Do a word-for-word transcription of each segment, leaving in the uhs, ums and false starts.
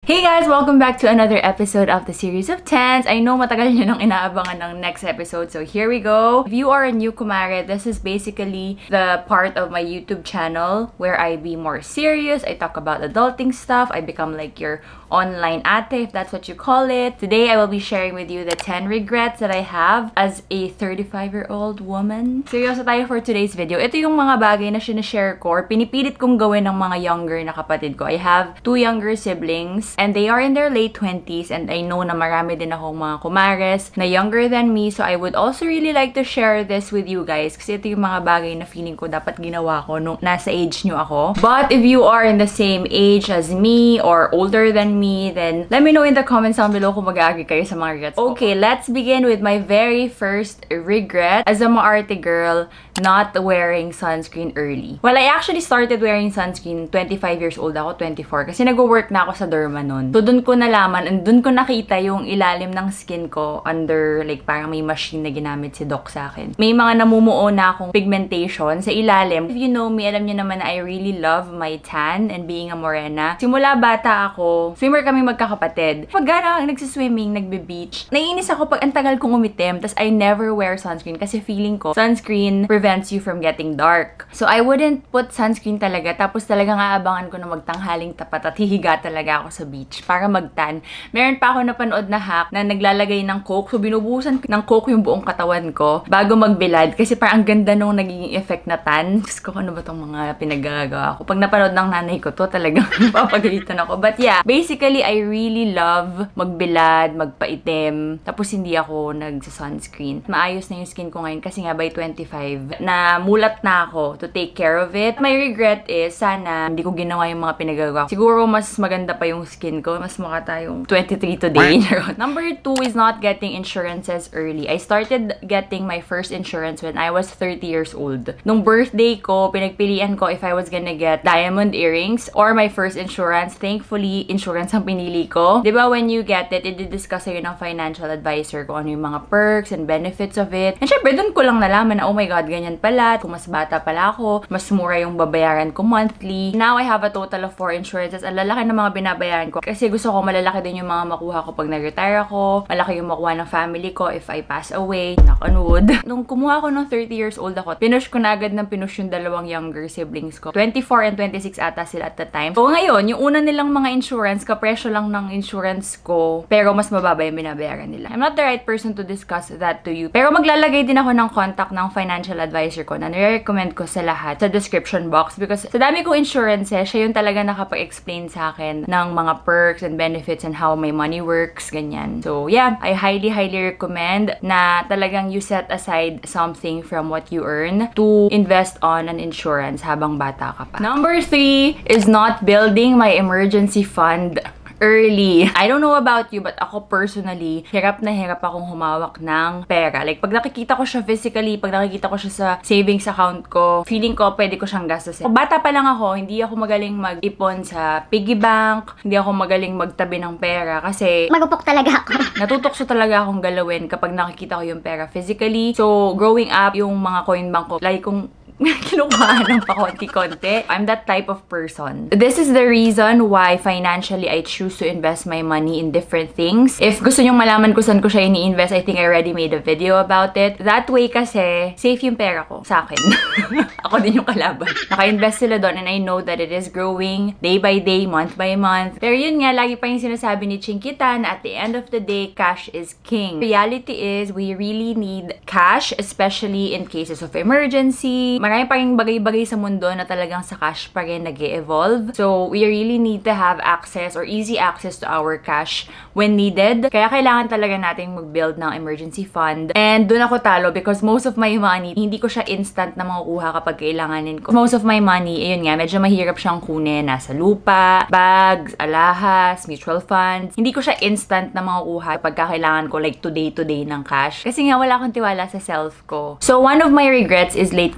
Hey guys! Welcome back to another episode of the series of tens. I know matagal nyo nang inaabangan ng next episode, so here we go. If you are a new kumare, this is basically the part of my YouTube channel where I be more serious. I talk about adulting stuff. I become like your online ate, if that's what you call it. Today, I will be sharing with you the ten regrets that I have as a thirty-five-year-old woman. Seryoso tayo for today's video. Ito yung mga bagay na sinashare ko or pinipilit kong gawin ng mga younger na kapatid ko. I have two younger siblings and they are in their late twenties and I know na marami din akong mga kumares na younger than me, so I would also really like to share this with you guys kasi ito yung mga bagay na feeling ko dapat ginawa ko nung nasa age nyo ako. But if you are in the same age as me or older than me, then let me know in the comments down below kung mag-agree kayo sa mga regrets. Okay, let's begin with my very first regret as a maarte girl not wearing sunscreen early. Well, I actually started wearing sunscreen twenty-five years old ako, twenty-four, kasi nag-work na ako sa derma nun. So, dun ko nalaman and dun ko nakita yung ilalim ng skin ko under, like, parang may machine na ginamit si Doc sa akin. May mga namumuo na akong pigmentation sa ilalim. If you know me, alam niyo naman na I really love my tan and being a morena. Simula bata ako, swimmer kami magkakapatid. Pag gana nagsiswimming, nagbe-beach, naiinis ako pag ang tagal kong umitim, tas I never wear sunscreen kasi feeling ko, sunscreen prevents you from getting dark. So, I wouldn't put sunscreen talaga, tapos talagang aabangan ko na magtanghaling tapat at hihiga talaga ako sa beach para magtan. Meron pa ako napanood na hack na naglalagay ng coke. So, binubuhusan ng coke yung buong katawan ko bago magbilad. Kasi parang ang ganda nung naging effect na tan. Diyos ko, ano ba tong mga pinagagawa ko? Pag napanood ng nanay ko to, talagang papagalitan ako. But yeah, basically, I really love magbilad, magpaitim. Tapos, hindi ako nagsa-sunscreen. Maayos na yung skin ko ngayon kasi nga by twenty-five, na mulat na ako to take care of it. My regret is, sana hindi ko ginawa yung mga pinagagawa ko. Siguro, mas maganda pa yung skin ko. Mas mukha tayong twenty-three today. Number two is not getting insurances early. I started getting my first insurance when I was thirty years old. Nung birthday ko, pinagpilian ko if I was gonna get diamond earrings or my first insurance. Thankfully, insurance ang pinili ko. Diba when you get it, i-discuss sa'yo ng financial advisor kung ano yung mga perks and benefits of it. And syempre, dun ko lang nalaman na, oh my God, ganyan pala. Kung mas bata pala ako, mas mura yung babayaran ko monthly. Now, I have a total of four insurances. Ang lalaki ng mga binabayaran ko. Kasi gusto ko malalaki din yung mga makuha ko pag nag-retire ako. Malaki yung makuha ng family ko if I pass away. Knock on wood. Nung kumuha ko ng thirty years old ako, pinush ko na agad ng pinush yung dalawang younger siblings ko. twenty-four and twenty-six ata sila at the time. So ngayon, yung una nilang mga insurance, kapresyo lang ng insurance ko, pero mas mababa yung binabayaran nila. I'm not the right person to discuss that to you. Pero maglalagay din ako ng contact ng financial advisor ko na nire-recommend ko sa lahat sa description box because sa dami kong insurance, eh, siya yung talaga nakapag-explain sa akin ng mga perks and benefits and how my money works, ganyan. So, yeah, I highly, highly recommend na talagang you set aside something from what you earn to invest on an insurance habang bata ka pa. Number three is not building my emergency fund early. I don't know about you, but ako personally, hirap na hirap akong humawak ng pera. Like, pag nakikita ko siya physically, pag nakikita ko siya sa savings account ko, feeling ko pwede ko siyang gastusin. Bata pa lang ako, hindi ako magaling mag-ipon sa piggy bank, hindi ako magaling magtabi ng pera kasi magupok talaga ako. Natutokso talaga akong galawin kapag nakikita ko yung pera physically. So, growing up, yung mga coin bank ko, like kung kinukuhaan ng pakonti-konti. I'm that type of person. This is the reason why financially I choose to invest my money in different things. If gusto nyong malaman kung saan ko siya ini-invest, I think I already made a video about it. That way kasi, safe yung pera ko sa akin. Ako din yung kalaban. Naka-invest sila doon and I know that it is growing day by day, month by month. Pero yun nga, lagi pa yung sinasabi ni Chinkita na at the end of the day, cash is king. Reality is, we really need cash, especially in cases of emergency. Marami pa rin bagay-bagay sa mundo na talagang sa cash pa rin nag-e-evolve. So, we really need to have access or easy access to our cash when needed. Kaya kailangan talaga natin mag-build ng emergency fund. And doon ako talo because most of my money, hindi ko siya instant na makukuha kapag kailanganin ko. Most of my money, ayun nga, medyo mahirap siyang kunin. Nasa lupa, bags, alahas, mutual funds. Hindi ko siya instant na makukuha kapag kailangan ko like today-today ng cash. Kasi nga, wala akong tiwala sa self ko. So, one of my regrets is late kong na-discover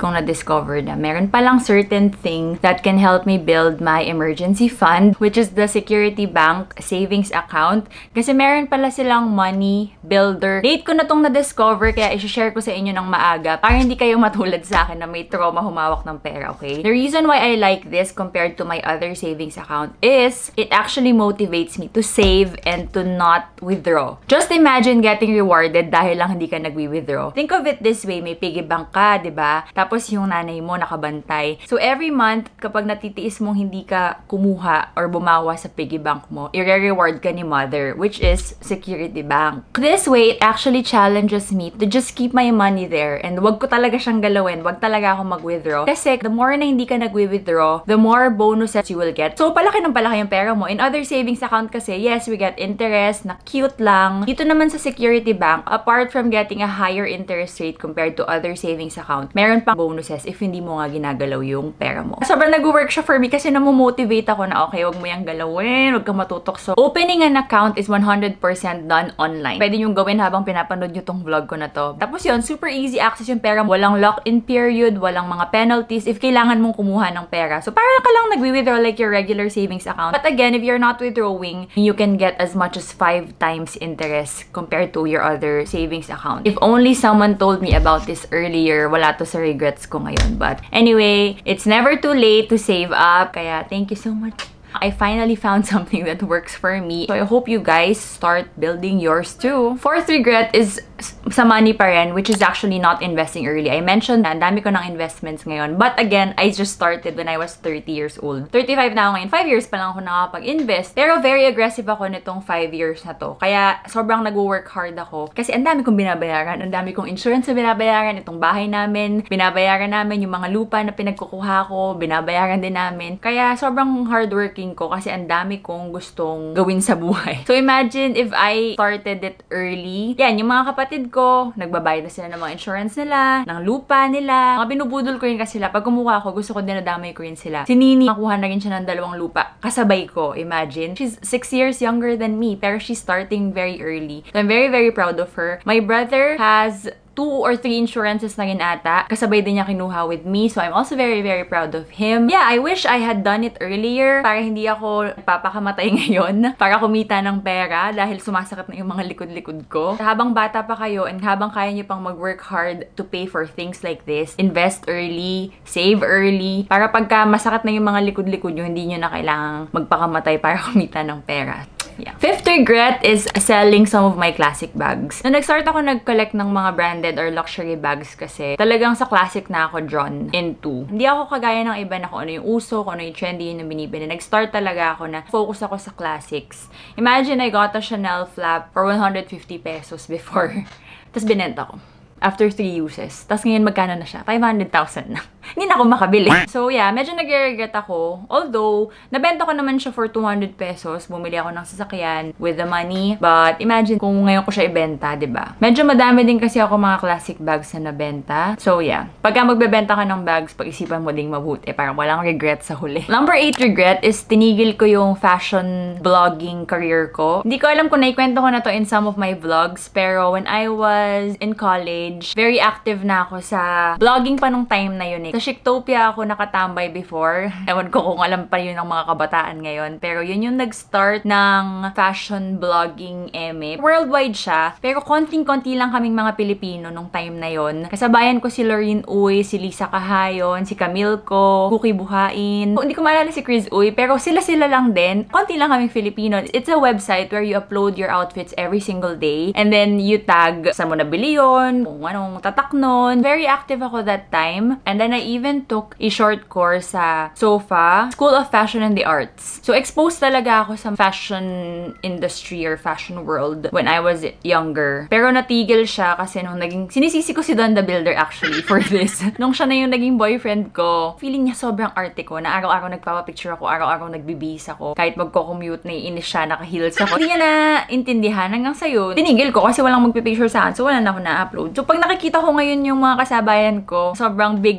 na-discover na meron palang certain thing that can help me build my emergency fund, which is the Security Bank savings account. Kasi meron pala silang money builder. Late ko na tong na-discover, kaya i-share ko sa inyo ng maaga para hindi kayo matulad sa akin na may trauma humawak ng pera, okay? The reason why I like this compared to my other savings account is it actually motivates me to save and to not withdraw. Just imagine getting rewarded dahil lang hindi ka nagwi-withdraw. Think of it this way, may piggy bank ka, di ba? Tapos yung nanay mo nakabantay. So every month, kapag natitiis mong hindi ka kumuha or bumawa sa piggy bank mo, i-reward ka ni mother, which is Security Bank. This way, it actually challenges me to just keep my money there and wag ko talaga siyang galawin, wag talaga ako mag-withdraw. Kasi the more na hindi ka nag-withdraw, the more bonuses you will get. So palaki ng palaki yung pera mo. In other savings account kasi, yes, we get interest na cute lang. Dito naman sa Security Bank, apart from getting a higher interest rate compared to other savings account, meron pang bonuses if hindi mo nga ginagalaw yung pera mo. Sobrang nag-work siya for me kasi namomotivate ako na okay, wag mo yung galawin, wag kang matutok. So, opening an account is one hundred percent done online. Pwede nyo gawin habang pinapanood nyo tong vlog ko na to. Tapos yun, super easy access yung pera. Walang lock-in period, walang mga penalties if kailangan mong kumuha ng pera. So, parang ka lang nagwi-withdraw like your regular savings account. But again, if you're not withdrawing, you can get as much as five times interest compared to your other savings account. If only someone told me about this earlier, wala to sa regrets ko ngayon. But anyway, it's never too late to save up. Kaya thank you so much. I finally found something that works for me. So I hope you guys start building yours too. Fourth regret is sa money pa rin, which is actually not investing early. I mentioned na ang dami ko ng investments ngayon. But again, I just started when I was thirty years old. thirty-five na ako ngayon. five years pa lang ako nakapag-invest. Pero very aggressive ako nitong five years na to. Kaya sobrang nag-work hard ako. Kasi ang dami kong binabayaran. Ang dami kong insurance na binabayaran. Itong bahay namin. Binabayaran namin yung mga lupa na pinagkukuha ko. Binabayaran din namin. Kaya sobrang hardworking ko kasi ang dami kong gustong gawin sa buhay. So imagine if I started it early. Yan, yung mga kapatid ko, nagbabayad na sila ng mga insurance nila, ng lupa nila. Mga binubudol ko rin kasi sila. Pag kumuha ako, gusto ko dinadamay ko rin sila. Si Nini, nakuha na rin siya ng dalawang lupa. Kasabay ko, imagine. She's six years younger than me, pero she's starting very early. So I'm very, very proud of her. My brother has two or three insurances na rin ata. Kasabay din niya kinuha with me. So, I'm also very, very proud of him. Yeah, I wish I had done it earlier para hindi ako papakamatay ngayon para kumita ng pera dahil sumasakit na yung mga likod-likod ko. Habang bata pa kayo and habang kaya niyo pang mag-work hard to pay for things like this, invest early, save early, para pagka masakit na yung mga likod-likod nyo, hindi nyo na kailangang magpakamatay para kumita ng pera. Yeah. Fifth regret is selling some of my classic bags. Nung nag-start ako nag-collect ng mga branded or luxury bags kasi talagang sa classic na ako drawn into. Hindi ako kagaya ng iba na kung ano yung uso, kung ano yung trendy yung binibili. Nag-start talaga ako na focus ako sa classics. Imagine I got a Chanel flap for one hundred fifty pesos before. Tapos binenta ko. After three uses. Tapos ngayon, magkano na siya? five hundred thousand na. Hindi na ako makabili. So, yeah, medyo nag-regret ako. Although, nabenta ko naman siya for two hundred pesos. Bumili ako ng sasakyan with the money. But, imagine kung ngayon ko siya ibenta, diba? Medyo madami din kasi ako mga classic bags na nabenta. So, yeah. Pagka magbebenta ka ng bags, pag-isipan mo ding mabuti. Parang walang regret sa huli. Number eight regret is tinigil ko yung fashion vlogging career ko. Hindi ko alam kung naikwento ko na to in some of my vlogs. Pero, when I was in college, very active na ako sa vlogging pa nung time na yun eh. Sa Chictopia ako nakatambay before. Ewan ko kung alam pa yun ng mga kabataan ngayon. Pero yun yung nag-start ng fashion vlogging eme. Worldwide siya. Pero konting-konti lang kaming mga Pilipino nung time na yun. Kasabayan ko si Lorene Uy, si Lisa Cahayon, si Camille Ko, Cookie Buhain. Hindi ko maalala si Chris Uy, pero sila-sila lang din. Konti lang kaming Filipino. It's a website where you upload your outfits every single day. And then you tag sa mo nabili yun, kung anong tatak nun. Very active ako that time. And then I even took a short course sa SOFA, School of Fashion and the Arts. So exposed talaga ako sa fashion industry or fashion world when I was younger. Pero natigil siya kasi nung naging... Sinisisi ko si Don the Builder actually for this. Nung siya na yung naging boyfriend ko, feeling niya sobrang arte ko na araw-araw nagpapapicture ako, araw-araw nagbibihis ako. Kahit magko-commute, naiinis siya, naka-heels ako. Hindi niya na intindihan hanggang sa'yo. Tinigil ko kasi walang magpipicture sa akin, so wala na ako na-upload. So pag nakikita ko ngayon yung mga kasabayan ko, sobrang big na sila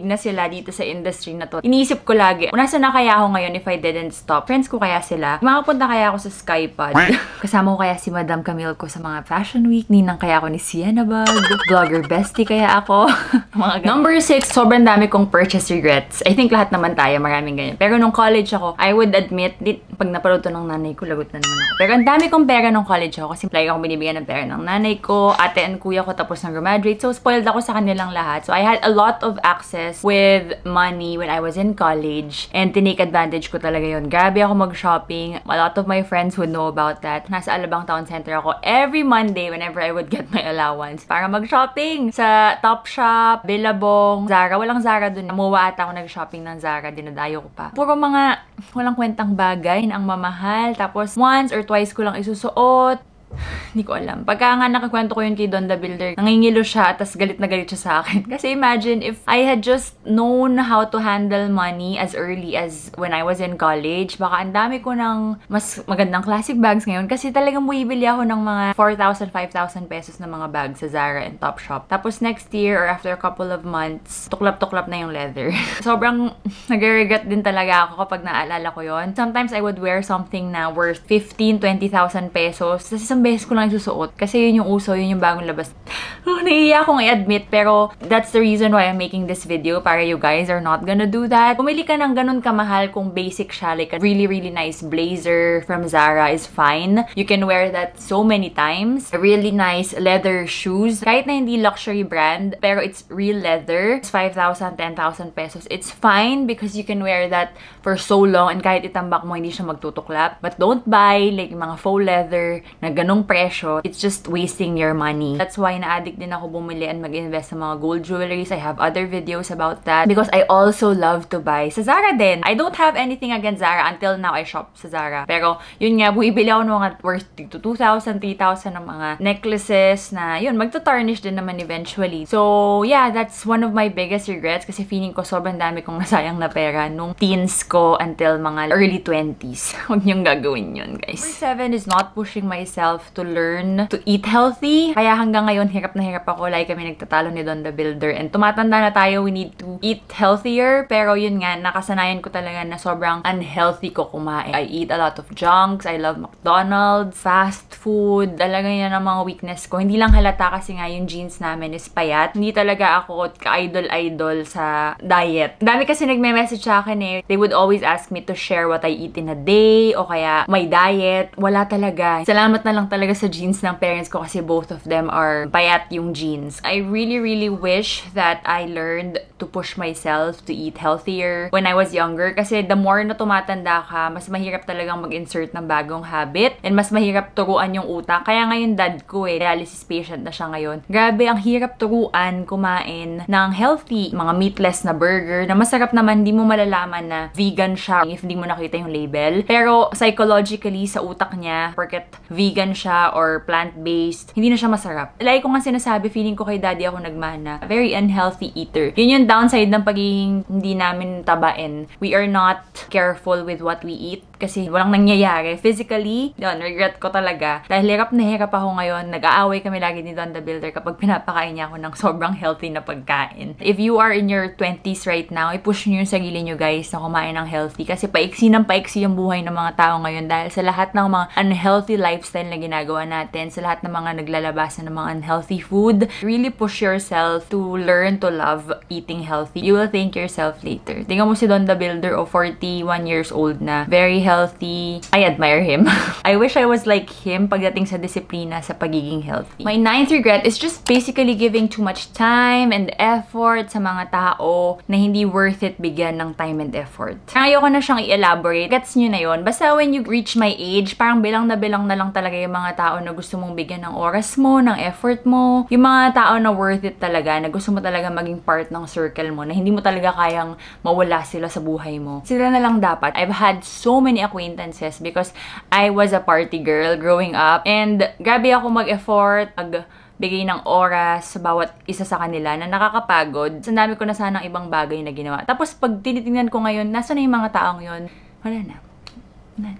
wala dito sa industry na to. Iniisip ko lagi, nasa na kaya ako ngayon if I didn't stop? Friends ko kaya sila? Makapunta kaya ako sa Skypod? Kasama ko kaya si Madam Camille ko sa mga fashion week? Ninang kaya ako ni Sienna Bag? Vlogger bestie kaya ako? Mga Number six, sobrang dami kong purchase regrets. I think lahat naman tayo, maraming ganyan. Pero nung college ako, I would admit, di, pag napanood to ng nanay ko, lagot na naman ako. Pero ang dami kong pera nung college ako kasi like akong binibigyan ng pera ng nanay ko, ate and kuya ko tapos ng graduate. So, spoiled ako sa kanilang lahat. So, I had a lot of access with money when I was in college and tinake advantage ko talaga yun. Grabe ako mag-shopping. A lot of my friends would know about that. Nasa Alabang Town Center ako every Monday whenever I would get my allowance para mag-shopping sa Topshop, Billabong, Zara. Walang Zara dun. Namuwa ata ako nag-shopping ng Zara. Dinadayo ko pa. Puro mga walang kwentang bagay na ang mamahal. Tapos, once or twice ko lang isusuot. Hindi ko alam. Pagka nga nakakwento ko yun kay Don the Builder, nangingilo siya, tas galit na galit siya sa akin. Kasi imagine if I had just known how to handle money as early as when I was in college, baka ang dami ko ng mas magandang classic bags ngayon. Kasi talagang buibili ako ng mga four thousand, five thousand pesos na mga bags sa Zara and Topshop. Tapos next year or after a couple of months, tuklap-tuklap na yung leather. Sobrang nag-regret din talaga ako kapag naalala ko yon. Sometimes I would wear something na worth fifteen, twenty thousand pesos. Tapos isang beses ko lang isusuot. Kasi yun yung uso, yun yung bagong labas. Oh, naiiyak akong i-admit, pero that's the reason why I'm making this video, para you guys are not gonna do that. Pumili ka ng ganun kamahal kung basic siya, like a really, really nice blazer from Zara is fine. You can wear that so many times. Really nice leather shoes. Kahit na hindi luxury brand, pero it's real leather. It's five thousand, ten thousand pesos. It's fine because you can wear that for so long and kahit itambak mo, hindi siya magtutuklap. But don't buy like mga faux leather na ganun presyo. It's just wasting your money. That's why na-addict din ako bumili and mag-invest sa mga gold jewelries. I have other videos about that because I also love to buy sa Zara din. I don't have anything against Zara. Until now, I shop sa Zara. Pero yun nga, buibili ako ng mga worth two thousand, three thousand ng mga necklaces na yun, magta-tarnish din naman eventually. So yeah, that's one of my biggest regrets kasi feeling ko sobrang dami kong nasayang na pera nung teens ko until mga early twenties. Huwag niyong gagawin yun, guys. Number seven is not pushing myself to learn to eat healthy. Kaya hanggang ngayon, hirap na hirap ako. Like kami nagtatalo ni Don the Builder. And tumatanda na tayo, we need to eat healthier. Pero yun nga, nakasanayan ko talaga na sobrang unhealthy ko kumain. I eat a lot of junks. I love McDonald's, fast food. Talaga yan ang mga weakness ko. Hindi lang halata kasi nga yung genes namin is payat. Hindi talaga ako ka-idol-idol sa diet. Dami kasi nagme-message sa akin eh. They would always ask me to share what I eat in a day o kaya my diet. Wala talaga. Salamat na lang talaga sa genes ng parents ko kasi both of them are payat yung genes. I really, really wish that I learned to push myself to eat healthier when I was younger kasi the more na tumatanda ka, mas mahirap talagang mag-insert ng bagong habit and mas mahirap turuan yung utak. Kaya ngayon dad ko eh, dialysis patient na siya ngayon. Grabe, ang hirap turuan kumain ng healthy, mga meatless na burger na masarap naman, hindi mo malalaman na vegan siya if hindi mo nakita yung label. Pero psychologically, sa utak niya, porket vegan siya or plant-based, hindi na siya masarap. Like ko nga sinasabi, feeling ko kay daddy ako nagmana. Very unhealthy eater. Yun yung downside ng pagiging hindi namin tabain. We are not careful with what we eat kasi walang nangyayari. Physically, yun, regret ko talaga. Dahil hirap na hirap ako ngayon, nag-aaway kami lagi ni Don the Builder kapag pinapakain niya ako ng sobrang healthy na pagkain. If you are in your twenties right now, i-push niyo yung sarili niyo guys na kumain ng healthy kasi paiksi ng paiksi yung buhay ng mga tao ngayon dahil sa lahat ng mga unhealthy lifestyle na ginagawa natin, sa lahat ng mga naglalabasan ng mga unhealthy food, really push yourself to learn to love eating healthy. You will thank yourself later. Tingnan mo si Don the Builder o forty-one years old na, very healthy. I admire him. I wish I was like him pagdating sa disiplina sa pagiging healthy. My ninth regret is just basically giving too much time and effort sa mga tao na hindi worth it bigyan ng time and effort. Ayoko na siyang i-elaborate. Gets nyo na yun. Basta when you reach my age, parang bilang na bilang na lang talaga yung mga tao na gusto mong bigyan ng oras mo, ng effort mo. Yung mga tao na worth it talaga, na gusto mo talaga maging part ng circle mo, na hindi mo talaga kayang mawala sila sa buhay mo. Sila na lang dapat. I've had so many acquaintances because I was a party girl growing up. And grabe ako mag-effort, mag-bigay ng oras sa bawat isa sa kanila na nakakapagod. Sa dami ko na sanang ibang bagay na ginawa. Tapos pag tinitingnan ko ngayon, nasa na yung mga taong yun? Wala na. Wala na.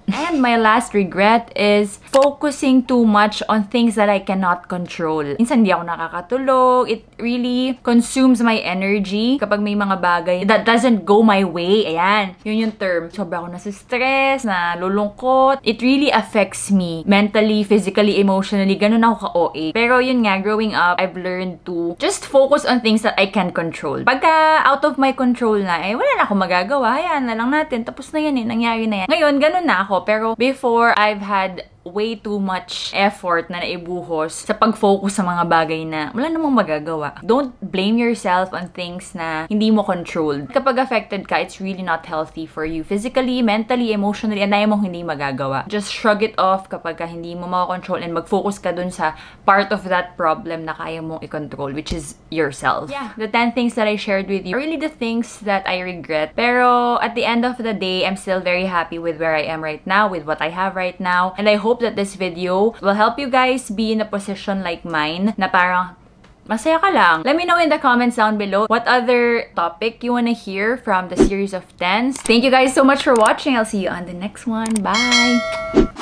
And my last regret is focusing too much on things that I cannot control. Minsan hindi ako nakakatulog. It really consumes my energy kapag may mga bagay that doesn't go my way. Ayan, yun yung term. Sobra ako nasa-stress, nalulungkot. It really affects me mentally, physically, emotionally. Ganun ako ka-O A. Pero yun nga, growing up, I've learned to just focus on things that I can control. Pagka out of my control na, eh, wala na ako magagawa. Ayan, na lang natin. Tapos na yan eh. Nangyari na yan. Ngayon, ganun na ako. Pero before, I've had way too much effort na naibuhos sa pag-focus sa mga bagay na wala namang magagawa. Don't blame yourself on things na hindi mo control. Kapag affected ka, it's really not healthy for you. Physically, mentally, emotionally, and na mong hindi magagawa. Just shrug it off kapag ka hindi mo makakontrol and mag-focus ka dun sa part of that problem na kaya mong i-control, which is yourself. Yeah, the ten things that I shared with you are really the things that I regret. Pero at the end of the day, I'm still very happy with where I am right now, with what I have right now, and I hope that this video will help you guys be in a position like mine na parang masaya ka lang. Let me know in the comments down below what other topic you wanna hear from the series of tens. Thank you guys so much for watching. I'll see you on the next one. Bye!